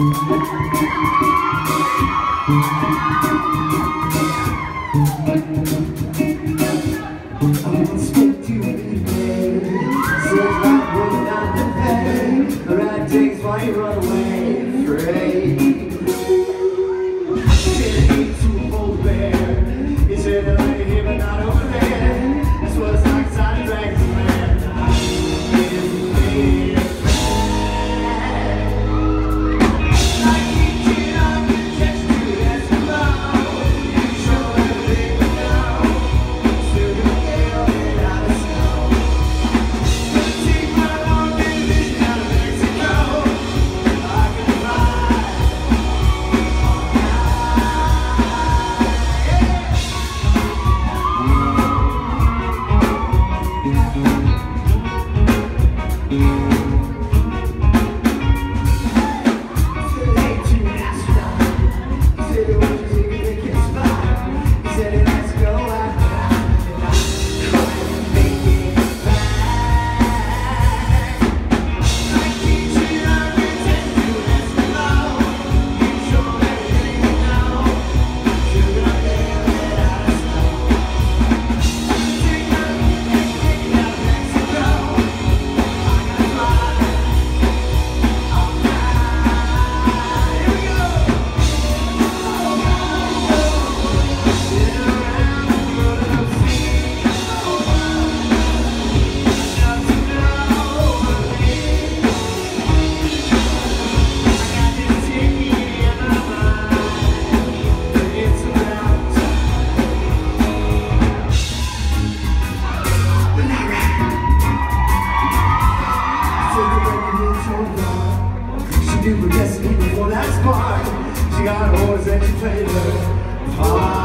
Speak to me, baby. Said right when not to pay. The right things while you run away, afraid. Said I need to hold bear. He said I lay here but not over there. That's what it's like inside a dragon's land. She knew her destiny before that spark. She got a horse and she played her part.